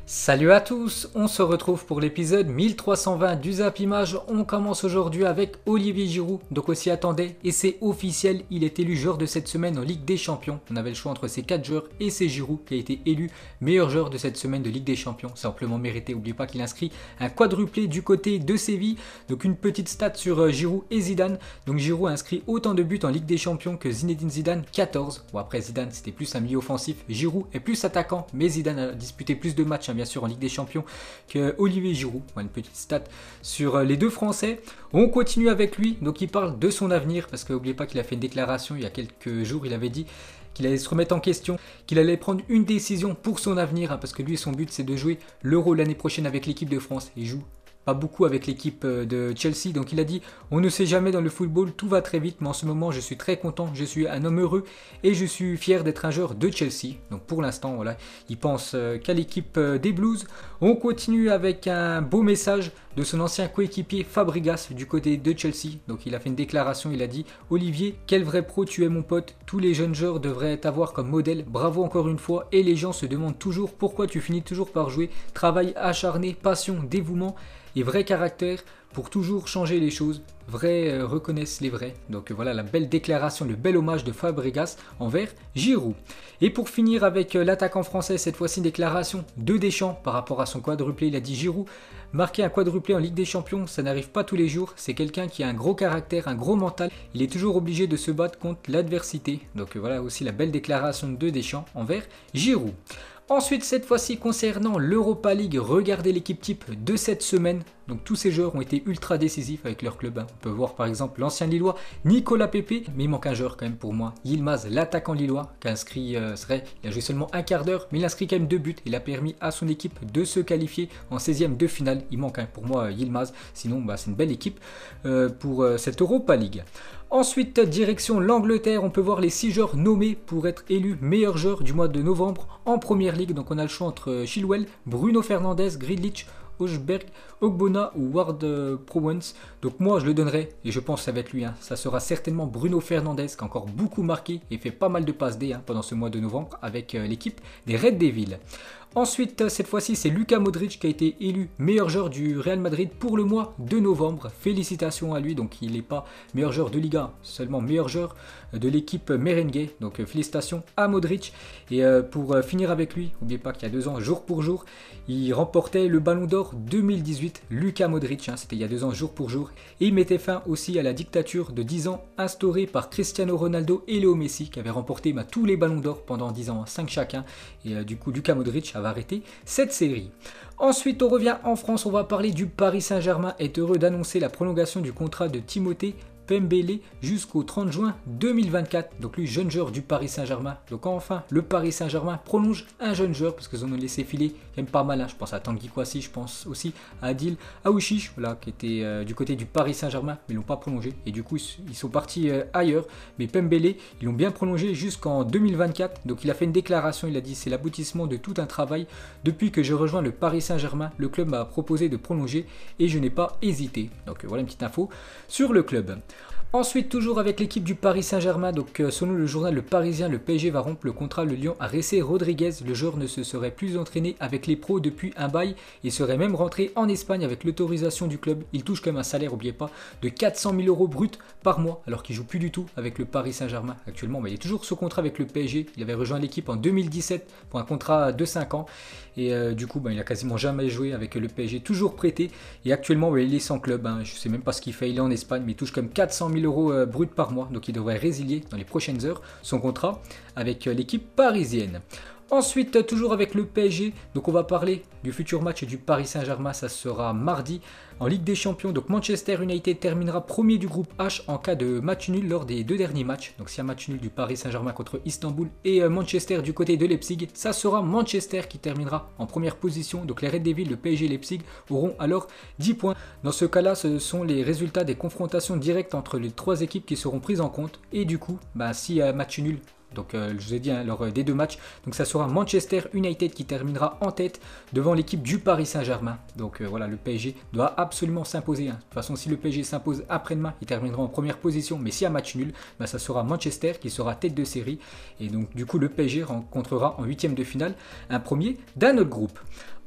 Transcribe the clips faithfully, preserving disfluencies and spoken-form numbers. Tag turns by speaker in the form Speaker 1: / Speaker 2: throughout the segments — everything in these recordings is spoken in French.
Speaker 1: Salut à tous, on se retrouve pour l'épisode mille trois cent vingt du Zap Image. On commence aujourd'hui avec Olivier Giroud, donc on s'y attendait et c'est officiel, il est élu joueur de cette semaine en Ligue des Champions. On avait le choix entre ces quatre joueurs et c'est Giroud qui a été élu meilleur joueur de cette semaine de Ligue des Champions. C'est amplement mérité, n'oubliez pas qu'il inscrit un quadruplé du côté de Séville. Donc une petite stat sur Giroud et Zidane. Donc Giroud a inscrit autant de buts en Ligue des Champions que Zinedine Zidane, quatorze. Bon après Zidane c'était plus un milieu offensif, Giroud est plus attaquant, mais Zidane a disputé plus de matchs, hein, bien sûr en Ligue des Champions que Olivier Giroud. Une petite stat sur les deux Français. On continue avec lui, donc il parle de son avenir parce que n'oubliez pas qu'il a fait une déclaration il y a quelques jours, il avait dit qu'il allait se remettre en question, qu'il allait prendre une décision pour son avenir, hein, parce que lui son but c'est de jouer l'Euro l'année prochaine avec l'équipe de France. Il joue pas beaucoup avec l'équipe de Chelsea, donc il a dit on ne sait jamais dans le football, tout va très vite, mais en ce moment je suis très content, je suis un homme heureux et je suis fier d'être un joueur de Chelsea. Donc pour l'instant voilà, il pense qu'à l'équipe des Blues. On continue avec un beau message de son ancien coéquipier Fabregas du côté de Chelsea. Donc il a fait une déclaration, il a dit Olivier, quel vrai pro tu es mon pote, tous les jeunes joueurs devraient t'avoir comme modèle, bravo encore une fois, et les gens se demandent toujours pourquoi tu finis toujours par jouer, travail acharné, passion, dévouement et vrai caractère pour toujours changer les choses, vrais euh, reconnaissent les vrais. Donc euh, voilà la belle déclaration, le bel hommage de Fabregas envers Giroud. Et pour finir avec euh, l'attaquant français, cette fois-ci déclaration de Deschamps par rapport à son quadruplé. Il a dit Giroud, marquer un quadruplé en Ligue des Champions, ça n'arrive pas tous les jours, c'est quelqu'un qui a un gros caractère, un gros mental, il est toujours obligé de se battre contre l'adversité. Donc euh, voilà aussi la belle déclaration de Deschamps envers Giroud. Ensuite, cette fois-ci, concernant l'Europa League, regardez l'équipe type de cette semaine. Donc tous ces joueurs ont été ultra décisifs avec leur club. On peut voir par exemple l'ancien Lillois Nicolas Pepe, mais il manque un joueur quand même pour moi. Yilmaz, l'attaquant lillois, qui a inscrit, euh, serait, il a joué seulement un quart d'heure, mais il a inscrit quand même deux buts. Il a permis à son équipe de se qualifier en seizième de finale. Il manque hein, pour moi Yilmaz, sinon bah, c'est une belle équipe euh, pour euh, cette Europa League. Ensuite, direction l'Angleterre, on peut voir les six joueurs nommés pour être élus meilleurs joueurs du mois de novembre en Première Ligue. Donc on a le choix entre Chilwell, Bruno Fernandes, Grealish, Højbjerg, Ogbonna ou Ward Prowse. Donc moi je le donnerai et je pense que ça va être lui. Hein. Ça sera certainement Bruno Fernandes qui a encore beaucoup marqué et fait pas mal de passes D hein, pendant ce mois de novembre avec euh, l'équipe des Red Devils. Ensuite, cette fois-ci, c'est Luka Modric qui a été élu meilleur joueur du Real Madrid pour le mois de novembre. Félicitations à lui. Donc, il n'est pas meilleur joueur de Liga, seulement meilleur joueur de l'équipe merengue. Donc, félicitations à Modric. Et euh, pour euh, finir avec lui, n'oubliez pas qu'il y a deux ans, jour pour jour, il remportait le Ballon d'Or deux mille dix-huit. Luka Modric, hein, c'était il y a deux ans, jour pour jour. Et il mettait fin aussi à la dictature de dix ans instaurée par Cristiano Ronaldo et Léo Messi qui avaient remporté bah, tous les Ballons d'Or pendant dix ans, cinq chacun. Et euh, du coup, Luka Modric va arrêter cette série. Ensuite, on revient en France, on va parler du Paris Saint-Germain est heureux d'annoncer la prolongation du contrat de Timothée Pembele jusqu'au trente juin deux mille vingt-quatre. Donc lui, jeune joueur du Paris Saint-Germain. Donc enfin, le Paris Saint-Germain prolonge un jeune joueur parce qu'ils en ont laissé filer quand même pas mal. Hein. Je pense à Tanguy Kouassi, je pense aussi à Adil Aouchiche, voilà, qui était euh, du côté du Paris Saint-Germain, mais ils l'ont pas prolongé. Et du coup, ils sont partis euh, ailleurs. Mais Pembele, ils l'ont bien prolongé jusqu'en deux mille vingt-quatre. Donc il a fait une déclaration, il a dit c'est l'aboutissement de tout un travail. Depuis que j'ai rejoint le Paris Saint-Germain, le club m'a proposé de prolonger et je n'ai pas hésité. Donc voilà une petite info sur le club. Ensuite, toujours avec l'équipe du Paris Saint-Germain, donc euh, selon le journal Le Parisien, le P S G va rompre le contrat le Lyon à Jessé Rodriguez. Le joueur ne se serait plus entraîné avec les pros depuis un bail et serait même rentré en Espagne avec l'autorisation du club. Il touche quand même un salaire, n'oubliez pas, de quatre cent mille euros bruts par mois, alors qu'il joue plus du tout avec le Paris Saint-Germain actuellement. Bah, il est toujours sous contrat avec le P S G. Il avait rejoint l'équipe en deux mille dix-sept pour un contrat de cinq ans et euh, du coup, bah, il a quasiment jamais joué avec le P S G, toujours prêté. Et actuellement, bah, il est sans club. Hein. Je sais même pas ce qu'il fait. Il est en Espagne, mais il touche quand même quatre cent mille euros euh, brut par mois, donc il devrait résilier dans les prochaines heures son contrat avec euh, l'équipe parisienne. Ensuite, toujours avec le P S G, donc on va parler du futur match du Paris Saint-Germain, ça sera mardi en Ligue des Champions. Donc Manchester United terminera premier du groupe H en cas de match nul lors des deux derniers matchs. Donc si un match nul du Paris Saint-Germain contre Istanbul et Manchester du côté de Leipzig, ça sera Manchester qui terminera en première position. Donc les Red Devils, le P S G et Leipzig auront alors dix points. Dans ce cas-là, ce sont les résultats des confrontations directes entre les trois équipes qui seront prises en compte. Et du coup, bah, si un match nul, donc euh, je vous ai dit hein, lors des deux matchs, donc ça sera Manchester United qui terminera en tête devant l'équipe du Paris Saint-Germain. Donc euh, voilà, le P S G doit absolument s'imposer. Hein. De toute façon, si le P S G s'impose après-demain, il terminera en première position. Mais si un match nul, bah, ça sera Manchester qui sera tête de série. Et donc du coup, le P S G rencontrera en huitième de finale un premier d'un autre groupe.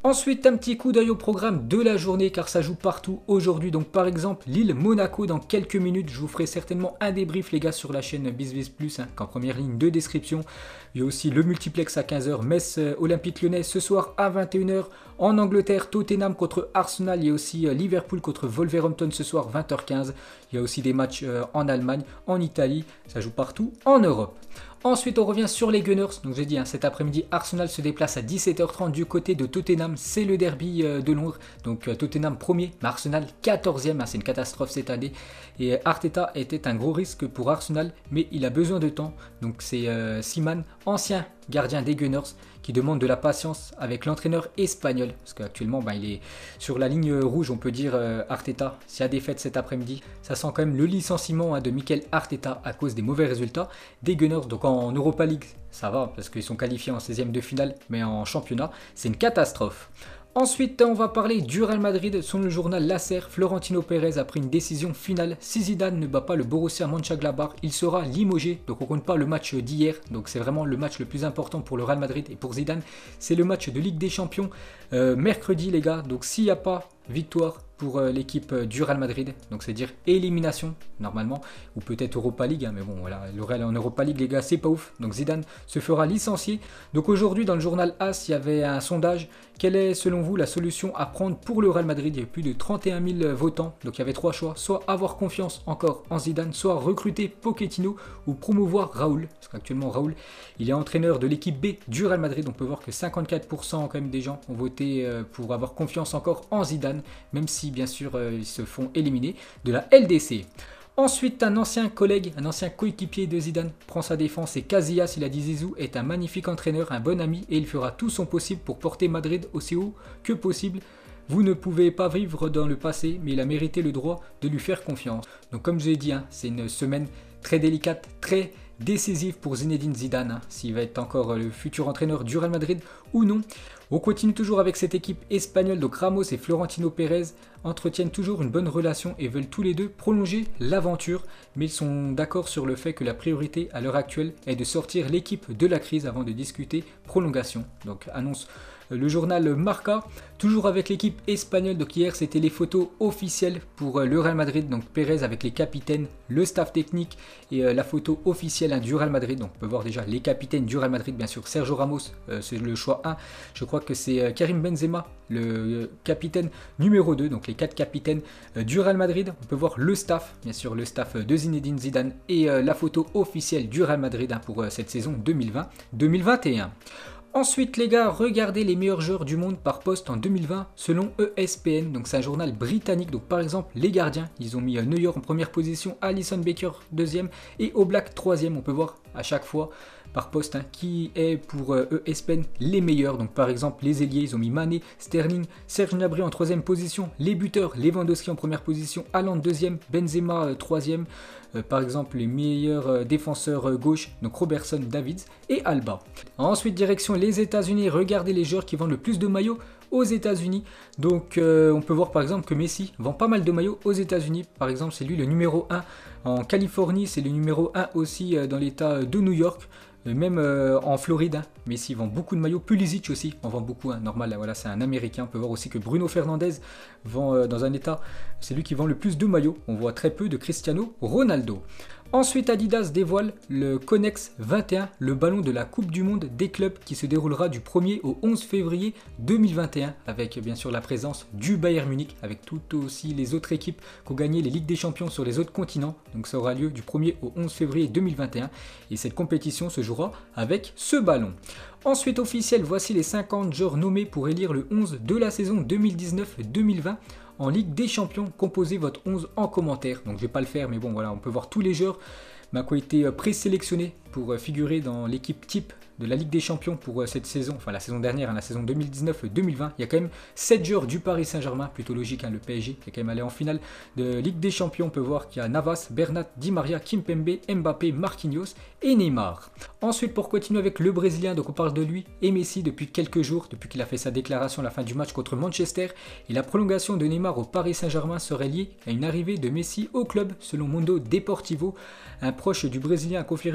Speaker 1: Ensuite, un petit coup d'œil au programme de la journée car ça joue partout aujourd'hui. Donc par exemple, Lille-Monaco dans quelques minutes. Je vous ferai certainement un débrief les gars sur la chaîne BizViz Plus hein, qu'en première ligne de description. Il y a aussi le multiplex à quinze heures, Metz euh, Olympique Lyonnais ce soir à vingt et une heures. En Angleterre, Tottenham contre Arsenal. Il y a aussi euh, Liverpool contre Wolverhampton ce soir vingt heures quinze. Il y a aussi des matchs euh, en Allemagne, en Italie. Ça joue partout en Europe. Ensuite, on revient sur les Gunners. Donc, j'ai dit, hein, cet après-midi, Arsenal se déplace à dix-sept heures trente du côté de Tottenham. C'est le derby euh, de Londres. Donc, euh, Tottenham premier, mais Arsenal quatorzième. Hein, c'est une catastrophe cette année. Et euh, Arteta était un gros risque pour Arsenal, mais il a besoin de temps. Donc, c'est euh, Seaman, ancien gardien des Gunners, qui demande de la patience avec l'entraîneur espagnol. Parce qu'actuellement, ben, il est sur la ligne rouge, on peut dire, euh, Arteta. S'il y a défaite cet après-midi, ça sent quand même le licenciement hein, de Mikel Arteta à cause des mauvais résultats des Gunners. Donc en Europa League, ça va, parce qu'ils sont qualifiés en seizième de finale, mais en championnat, c'est une catastrophe. Ensuite, on va parler du Real Madrid. Selon le journal L'Aser, Florentino Pérez a pris une décision finale. Si Zidane ne bat pas le Borussia Mönchengladbach, il sera limogé. Donc on ne compte pas le match d'hier. Donc c'est vraiment le match le plus important pour le Real Madrid et pour Zidane. C'est le match de Ligue des Champions euh, mercredi les gars. Donc s'il n'y a pas victoire pour euh, l'équipe euh, du Real Madrid, donc c'est dire élimination normalement, ou peut-être Europa League, hein, mais bon voilà, le Real en Europa League les gars c'est pas ouf, donc Zidane se fera licencier. Donc aujourd'hui dans le journal As, il y avait un sondage, quelle est selon vous la solution à prendre pour le Real Madrid? Il y a plus de trente et un mille votants, donc il y avait trois choix, soit avoir confiance encore en Zidane, soit recruter Pochettino ou promouvoir Raoul, parce qu'actuellement Raoul il est entraîneur de l'équipe B du Real Madrid. On peut voir que cinquante-quatre pour cent quand même des gens ont voté euh, pour avoir confiance encore en Zidane, même si bien sûr euh, ils se font éliminer de la L D C. Ensuite, un ancien collègue, un ancien coéquipier de Zidane prend sa défense et Casillas, il a dit Zizou est un magnifique entraîneur, un bon ami et il fera tout son possible pour porter Madrid aussi haut que possible. Vous ne pouvez pas vivre dans le passé, mais il a mérité le droit de lui faire confiance. Donc comme je l'ai dit, hein, c'est une semaine très délicate, très décisive pour Zinedine Zidane, hein, s'il va être encore le futur entraîneur du Real Madrid ou non. On continue toujours avec cette équipe espagnole, donc Ramos et Florentino Pérez entretiennent toujours une bonne relation et veulent tous les deux prolonger l'aventure, mais ils sont d'accord sur le fait que la priorité à l'heure actuelle est de sortir l'équipe de la crise avant de discuter prolongation. Donc annonce le journal Marca, toujours avec l'équipe espagnole. Donc hier c'était les photos officielles pour le Real Madrid, donc Pérez avec les capitaines, le staff technique et euh, la photo officielle hein, du Real Madrid. Donc on peut voir déjà les capitaines du Real Madrid, bien sûr Sergio Ramos, euh, c'est le choix un, je crois que c'est euh, Karim Benzema le euh, capitaine numéro deux, donc les quatre capitaines euh, du Real Madrid. On peut voir le staff, bien sûr le staff de Zinedine Zidane et euh, la photo officielle du Real Madrid hein, pour euh, cette saison deux mille vingt deux mille vingt et un. Ensuite les gars, regardez les meilleurs joueurs du monde par poste en deux mille vingt selon E S P N, donc c'est un journal britannique. Donc par exemple les gardiens, ils ont mis Neuer en première position, Alisson Becker deuxième et Oblak troisième. On peut voir à chaque fois par poste hein, qui est pour euh, E S P N les meilleurs. Donc par exemple les ailiers, ils ont mis Mané, Sterling, Serge Gnabry en troisième position, les buteurs, Lewandowski en première position, Haaland deuxième, Benzema euh, troisième. Euh, par exemple les meilleurs euh, défenseurs euh, gauche, donc Robertson, Davids et Alba. Ensuite direction les États-Unis, regardez les joueurs qui vendent le plus de maillots aux États-Unis. Donc euh, on peut voir par exemple que Messi vend pas mal de maillots aux États-Unis. Par exemple c'est lui le numéro un en Californie, c'est le numéro un aussi euh, dans l'état de New York. Même euh, en Floride, hein, Messi vend beaucoup de maillots. Pulisic aussi en vend beaucoup, hein, normal, là, voilà, c'est un Américain. On peut voir aussi que Bruno Fernandes vend euh, dans un état, c'est lui qui vend le plus de maillots. On voit très peu de Cristiano Ronaldo. Ensuite, Adidas dévoile le Connex vingt et un, le ballon de la Coupe du Monde des clubs qui se déroulera du premier au onze février deux mille vingt et un, avec bien sûr la présence du Bayern Munich, avec toutes aussi les autres équipes qui ont gagné les Ligues des Champions sur les autres continents. Donc ça aura lieu du premier au onze février deux mille vingt et un et cette compétition se jouera avec ce ballon. Ensuite officiel, voici les cinquante joueurs nommés pour élire le onze de la saison deux mille dix-neuf deux mille vingt. En Ligue des Champions, composez votre onze en commentaire. Donc je vais pas le faire, mais bon voilà, on peut voir tous les joueurs bah, qui ont été présélectionnés pour figurer dans l'équipe type de la Ligue des Champions pour cette saison, enfin la saison dernière, hein, la saison deux mille dix-neuf deux mille vingt. Il y a quand même sept joueurs du Paris Saint-Germain, plutôt logique, hein, le P S G qui est quand même allé en finale de Ligue des Champions. On peut voir qu'il y a Navas, Bernat, Di Maria, Kimpembe, Mbappé, Marquinhos et Neymar. Ensuite, pour continuer avec le Brésilien, donc on parle de lui et Messi depuis quelques jours, depuis qu'il a fait sa déclaration à la fin du match contre Manchester. Et la prolongation de Neymar au Paris Saint-Germain serait liée à une arrivée de Messi au club, selon Mundo Deportivo. Un proche du Brésilien a confirmé ces infos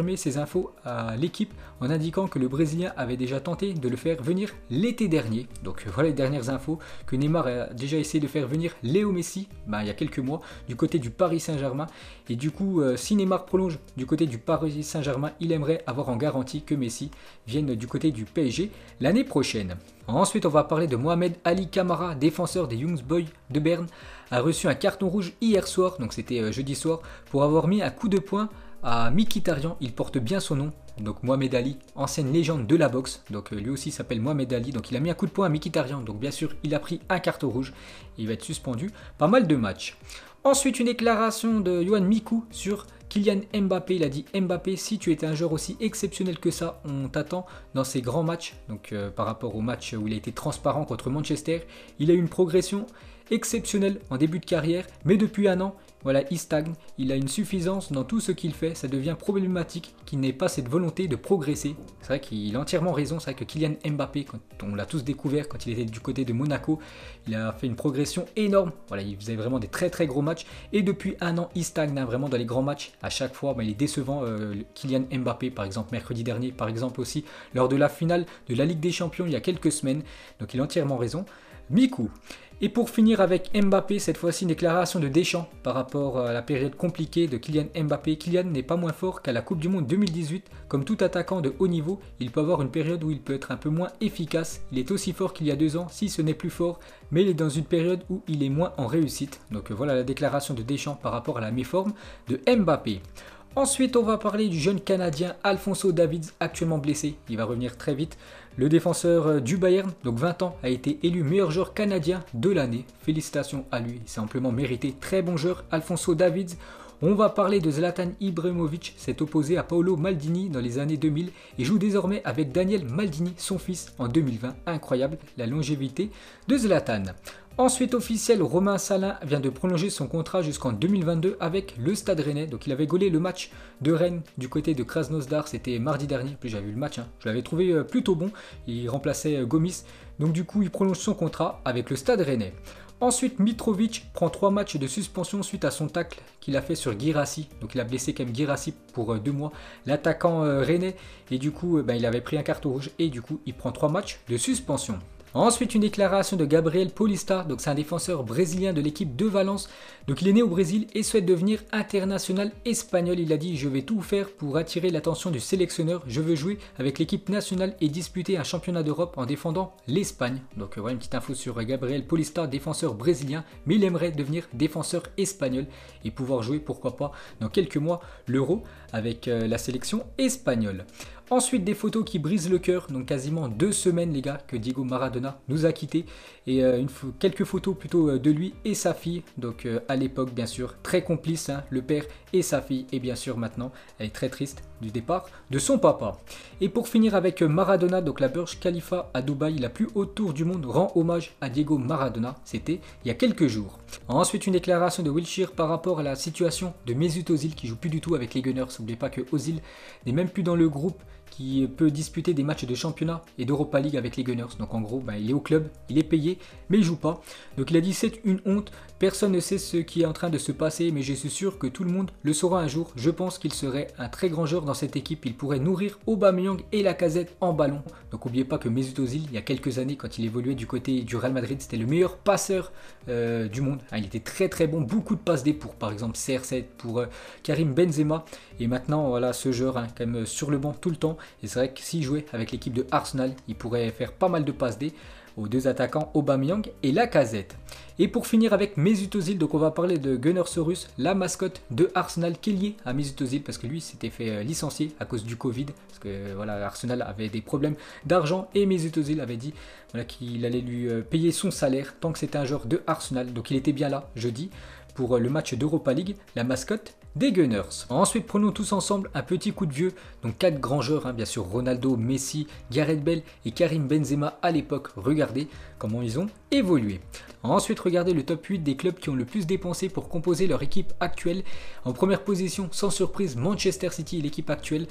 Speaker 1: info à l'équipe en indiquant que le Brésilien avait déjà tenté de le faire venir l'été dernier. Donc voilà les dernières infos, que Neymar a déjà essayé de faire venir Léo Messi ben, il y a quelques mois du côté du Paris Saint-Germain. Et du coup, euh, si Neymar prolonge du côté du Paris Saint-Germain, il aimerait avoir en garantie que Messi vienne du côté du P S G l'année prochaine. Ensuite, on va parler de Mohamed Ali Camara, défenseur des Young Boys de Berne, a reçu un carton rouge hier soir, donc c'était euh, jeudi soir, pour avoir mis un coup de poing à Mkhitaryan. Il porte bien son nom, donc Mohamed Ali, ancienne légende de la boxe, donc euh, lui aussi s'appelle Mohamed Ali, donc il a mis un coup de poing à Mkhitaryan, donc bien sûr il a pris un carton rouge, et il va être suspendu pas mal de matchs. Ensuite, une déclaration de Yoann Mikou sur Kylian Mbappé. Il a dit: Mbappé, si tu étais un joueur aussi exceptionnel que ça, on t'attend dans ces grands matchs. Donc euh, par rapport au match où il a été transparent contre Manchester, il a eu une progression exceptionnelle en début de carrière, mais depuis un an, voilà, il stagne, il a une suffisance dans tout ce qu'il fait, ça devient problématique qu'il n'ait pas cette volonté de progresser. C'est vrai qu'il a entièrement raison, c'est vrai que Kylian Mbappé, quand on l'a tous découvert quand il était du côté de Monaco, il a fait une progression énorme, voilà, il faisait vraiment des très très gros matchs, et depuis un an il stagne hein, vraiment dans les grands matchs, à chaque fois bah, il est décevant. euh, Kylian Mbappé par exemple mercredi dernier, par exemple aussi lors de la finale de la Ligue des Champions il y a quelques semaines, donc il a entièrement raison, Mikou. Et pour finir avec Mbappé, cette fois-ci une déclaration de Deschamps par rapport à la période compliquée de Kylian Mbappé. Kylian n'est pas moins fort qu'à la Coupe du Monde deux mille dix-huit. Comme tout attaquant de haut niveau, il peut avoir une période où il peut être un peu moins efficace. Il est aussi fort qu'il y a deux ans, si ce n'est plus fort, mais il est dans une période où il est moins en réussite. Donc voilà la déclaration de Deschamps par rapport à la méforme de Mbappé. Ensuite, on va parler du jeune Canadien Alphonso Davies, actuellement blessé. Il va revenir très vite. Le défenseur du Bayern, donc vingt ans, a été élu meilleur joueur canadien de l'année. Félicitations à lui, c'est amplement mérité. Très bon joueur, Alphonso Davies. On va parler de Zlatan Ibrahimovic, s'est opposé à Paolo Maldini dans les années deux mille et joue désormais avec Daniel Maldini, son fils, en deux mille vingt. Incroyable la longévité de Zlatan. Ensuite officiel, Romain Salin vient de prolonger son contrat jusqu'en deux mille vingt-deux avec le Stade Rennais. Donc il avait gaulé le match de Rennes du côté de Krasnodar, c'était mardi dernier. Puis j'avais vu le match, hein. Je l'avais trouvé plutôt bon. Il remplaçait Gomis. Donc du coup il prolonge son contrat avec le Stade Rennais. Ensuite, Mitrovic prend trois matchs de suspension suite à son tacle qu'il a fait sur Guirassy. Donc il a blessé quand même Guirassy pour euh, deux mois, l'attaquant euh, rennais. Et du coup, euh, ben, il avait pris un carton rouge et du coup, il prend trois matchs de suspension. Ensuite, une déclaration de Gabriel Paulista, donc c'est un défenseur brésilien de l'équipe de Valence. Donc il est né au Brésil et souhaite devenir international espagnol. Il a dit: je vais tout faire pour attirer l'attention du sélectionneur. Je veux jouer avec l'équipe nationale et disputer un championnat d'Europe en défendant l'Espagne. Donc voilà une petite info sur Gabriel Paulista, défenseur brésilien, mais il aimerait devenir défenseur espagnol et pouvoir jouer, pourquoi pas, dans quelques mois l'Euro avec euh, la sélection espagnole. Ensuite, des photos qui brisent le cœur, donc quasiment deux semaines les gars que Diego Maradona nous a quittés, et euh, une, quelques photos plutôt euh, de lui et sa fille, donc euh, à l'époque bien sûr, très complice, hein, le père et sa fille, et bien sûr maintenant, elle est très triste du départ de son papa. Et pour finir avec Maradona, donc la Burj Khalifa à Dubaï, la plus haute tour du monde, rend hommage à Diego Maradona, c'était il y a quelques jours. Ensuite, une déclaration de Wilshere par rapport à la situation de Mesut Özil qui joue plus du tout avec les Gunners. N'oubliez pas que Özil n'est même plus dans le groupe qui peut disputer des matchs de championnat et d'Europa League avec les Gunners. Donc en gros, bah, il est au club, il est payé, mais il joue pas. Donc il a dit: c'est une honte, personne ne sait ce qui est en train de se passer, mais je suis sûr que tout le monde le saura un jour. Je pense qu'il serait un très grand joueur dans cette équipe, il pourrait nourrir Aubameyang et Lacazette en ballon. Donc n'oubliez pas que Mesut Özil, il y a quelques années, quand il évoluait du côté du Real Madrid, c'était le meilleur passeur euh, du monde. Hein, il était très très bon, beaucoup de passes D pour par exemple C R sept, pour euh, Karim Benzema. Et maintenant, voilà, ce joueur, hein, quand même sur le banc tout le temps. Et c'est vrai que s'il jouait avec l'équipe de Arsenal, il pourrait faire pas mal de passes D aux deux attaquants Aubameyang et Lacazette. Et pour finir avec Mesut Özil, donc on va parler de Gunnersaurus, la mascotte de Arsenal, qui est liée à Mesut Özil parce que lui s'était fait licencier à cause du Covid, parce que voilà, Arsenal avait des problèmes d'argent et Mesut Özil avait dit voilà, qu'il allait lui payer son salaire tant que c'était un joueur de Arsenal. Donc il était bien là jeudi pour le match d'Europa League, la mascotte des Gunners. Ensuite, prenons tous ensemble un petit coup de vieux. Donc quatre grands joueurs, hein, bien sûr Ronaldo, Messi, Gareth Bale et Karim Benzema à l'époque. Regardez comment ils ont évolué. Ensuite, regardez le top huit des clubs qui ont le plus dépensé pour composer leur équipe actuelle. En première position, sans surprise, Manchester City, l'équipe actuelle.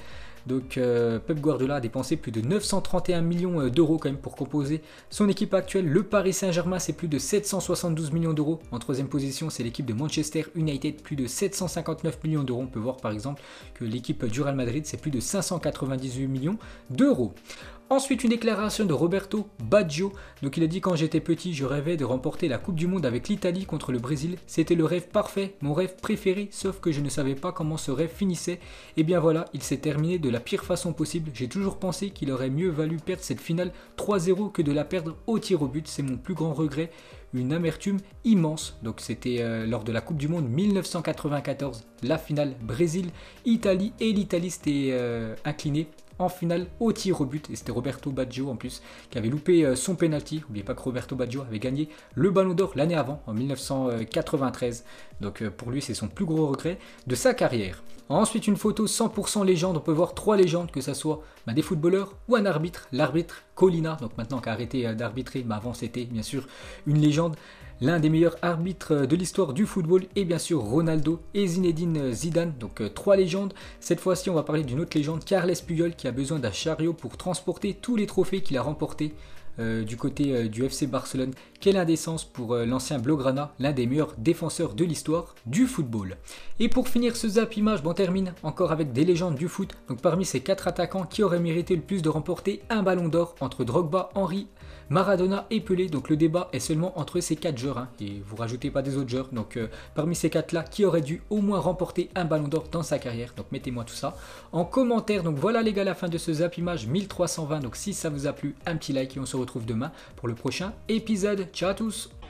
Speaker 1: Donc euh, Pep Guardiola a dépensé plus de neuf cent trente et un millions d'euros quand même pour composer son équipe actuelle. Le Paris Saint-Germain, c'est plus de sept cent soixante-douze millions d'euros. En troisième position, c'est l'équipe de Manchester United, plus de sept cent cinquante-neuf millions d'euros. On peut voir par exemple que l'équipe du Real Madrid, c'est plus de cinq cent quatre-vingt-dix-huit millions d'euros. Ensuite, une déclaration de Roberto Baggio. Donc il a dit: quand j'étais petit, je rêvais de remporter la Coupe du Monde avec l'Italie contre le Brésil. C'était le rêve parfait, mon rêve préféré, sauf que je ne savais pas comment ce rêve finissait. Et bien voilà, il s'est terminé de la pire façon possible. J'ai toujours pensé qu'il aurait mieux valu perdre cette finale trois zéro que de la perdre au tir au but. C'est mon plus grand regret. Une amertume immense. Donc c'était euh, lors de la Coupe du Monde mille neuf cent quatre-vingt-quatorze, la finale Brésil-Italie, et l'Italie s'était euh, inclinée en finale au tir au but, et c'était Roberto Baggio en plus qui avait loupé euh, son penalty. N'oubliez pas que Roberto Baggio avait gagné le Ballon d'Or l'année avant, en mille neuf cent quatre-vingt-treize. Donc euh, pour lui, c'est son plus gros regret de sa carrière. Ensuite, une photo cent pour cent légende. On peut voir trois légendes, que ce soit bah, des footballeurs ou un arbitre. L'arbitre Colina, donc maintenant qui a arrêté euh, d'arbitrer, mais avant c'était bien sûr une légende. L'un des meilleurs arbitres de l'histoire du football est bien sûr Ronaldo et Zinedine Zidane, donc euh, trois légendes. Cette fois-ci, on va parler d'une autre légende, Carles Puyol, qui a besoin d'un chariot pour transporter tous les trophées qu'il a remportés euh, du côté euh, du F C Barcelone. Quelle indécence pour euh, l'ancien Blaugrana, l'un des meilleurs défenseurs de l'histoire du football. Et pour finir ce zap image, bon, on termine encore avec des légendes du foot. Donc parmi ces quatre attaquants, qui auraient mérité le plus de remporter un ballon d'or entre Drogba, Henry, Maradona et Pelé? Donc le débat est seulement entre ces quatre joueurs, hein, et vous rajoutez pas des autres joueurs. Donc euh, parmi ces quatre là, qui aurait dû au moins remporter un ballon d'or dans sa carrière? Donc mettez-moi tout ça en commentaire. Donc voilà les gars, la fin de ce zap image mille trois cent vingt. Donc si ça vous a plu, un petit like, et on se retrouve demain pour le prochain épisode. Ciao à tous.